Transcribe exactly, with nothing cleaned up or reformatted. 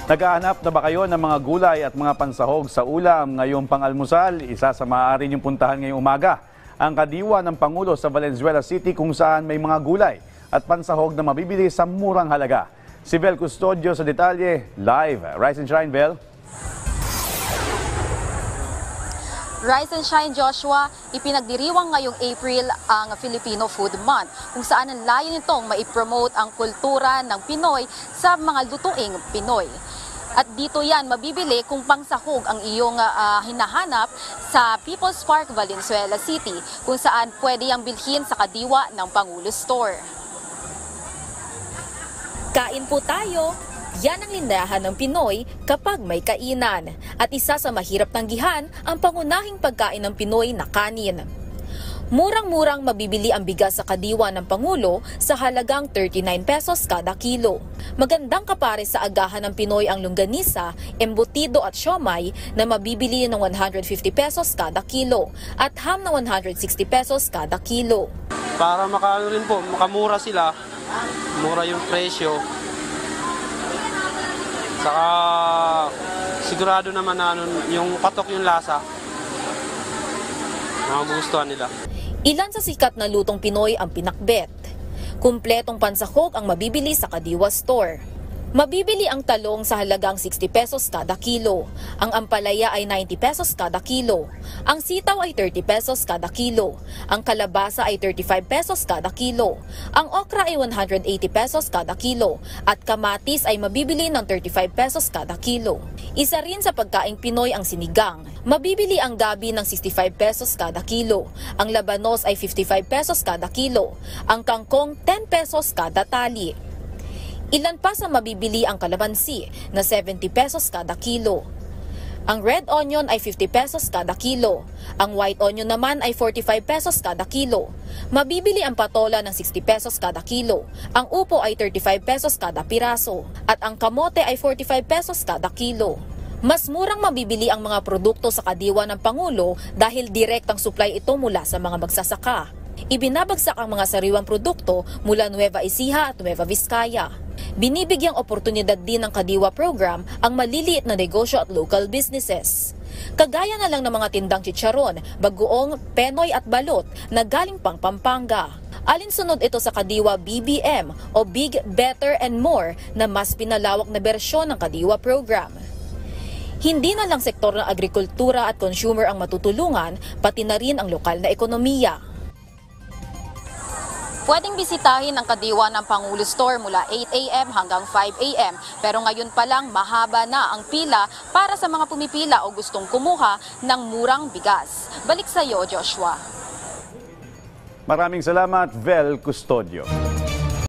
Naghahanap na ba kayo ng mga gulay at mga pansahog sa ulam ngayong pang-almusal? Isa sa maaari niyong puntahan ngayong umaga ang Kadiwa ng Pangulo sa Valenzuela City, kung saan may mga gulay at pansahog na mabibili sa murang halaga. Si Vel Custodio sa detalye, live. Rise and shine, Vel. Rise and shine, Joshua. Ipinagdiriwang ngayong April ang Filipino Food Month, kung saan ang layo nitong maipromote ang kultura ng Pinoy sa mga lutuing Pinoy. At dito yan mabibili kung pangsahog ang iyong uh, hinahanap sa People's Park, Valenzuela City, kung saan pwede yang bilhin sa Kadiwa ng Pangulo Store. Kain po tayo! Yan ang linyahan ng Pinoy kapag may kainan. At isa sa mahirap tanggihan ang pangunahing pagkain ng Pinoy na kanin. Murang-murang mabibili ang bigas sa Kadiwa ng Pangulo sa halagang thirty-nine pesos kada kilo. Magandang kapare sa agahan ng Pinoy ang longganisa, embutido at siomay na mabibili ng one hundred fifty pesos kada kilo at ham na one hundred sixty pesos kada kilo. Para makaano rin po, makamura sila, mura yung presyo. Saka sigurado naman na ano, yung patok yung lasa, magugustuhan nila. Ilan sa sikat na lutong Pinoy ang pinakbet. Kumpletong pansahog ang mabibili sa Kadiwa Store. Mabibili ang talong sa halagang sixty pesos kada kilo. Ang ampalaya ay ninety pesos kada kilo. Ang sitaw ay thirty pesos kada kilo. Ang kalabasa ay thirty-five pesos kada kilo. Ang okra ay one hundred eighty pesos kada kilo. At kamatis ay mabibili ng thirty-five pesos kada kilo. Isa rin sa pagkaing Pinoy ang sinigang. Mabibili ang gabi ng sixty-five pesos kada kilo. Ang labanos ay fifty-five pesos kada kilo. Ang kangkong ten pesos kada tali. Ilan pa sa mabibili ang kalamansi na seventy pesos kada kilo. Ang red onion ay fifty pesos kada kilo. Ang white onion naman ay forty-five pesos kada kilo. Mabibili ang patola ng sixty pesos kada kilo. Ang upo ay thirty-five pesos kada piraso. At ang kamote ay forty-five pesos kada kilo. Mas murang mabibili ang mga produkto sa Kadiwa ng Pangulo dahil direktang supply ito mula sa mga magsasaka. Ibinabagsak ang mga sariwang produkto mula Nueva Ecija at Nueva Vizcaya. Binibigyang oportunidad din ng Kadiwa program ang maliliit na negosyo at local businesses. Kagaya na lang ng mga tindang chicharon, bagoong, penoy at balot na galing pang Pampanga. Alinsunod ito sa Kadiwa B B M o Big, Better and More na mas pinalawak na bersyon ng Kadiwa program. Hindi na lang sektor ng agrikultura at consumer ang matutulungan, pati na rin ang lokal na ekonomiya. Pwedeng bisitahin ang Kadiwa ng Pangulo Store mula eight a m hanggang five a m pero ngayon pa lang mahaba na ang pila para sa mga pumipila o gustong kumuha ng murang bigas. Balik sa iyo, Joshua. Maraming salamat, Vel Custodio.